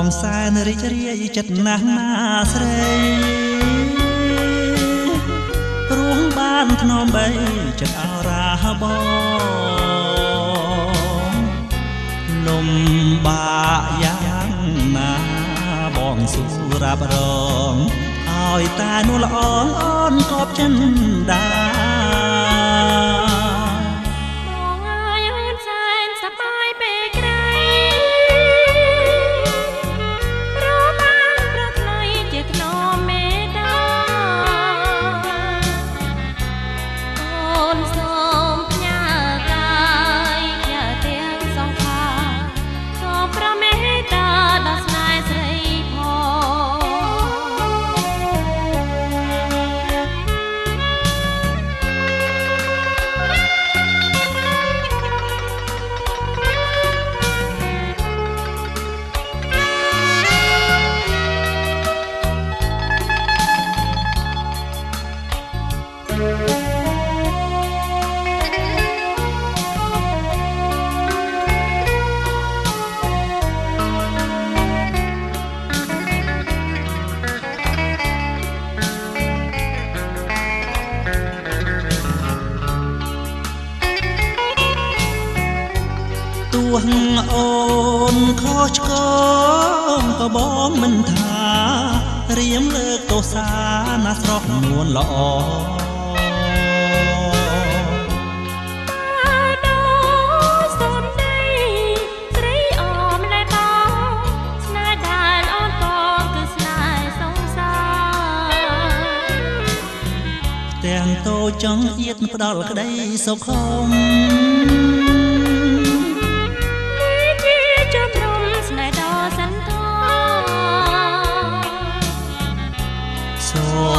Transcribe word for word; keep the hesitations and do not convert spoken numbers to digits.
សែនរីករាយចិត្តណាស់ណាស្រីរួងបានធ្នមបីចិត្តអរាបងលំបាកយ៉ាងណាបងស៊ូរាប់រងឲ្យតែនោះល្អអូនកប់ចិនដាទួងអូនខុសឆ្គងក៏បងមិនថារៀមលើកទោសាណាស្រស់នួនល្អទាំងតូចចង់អៀតផ្ដាល់ក្តីសុខមសូ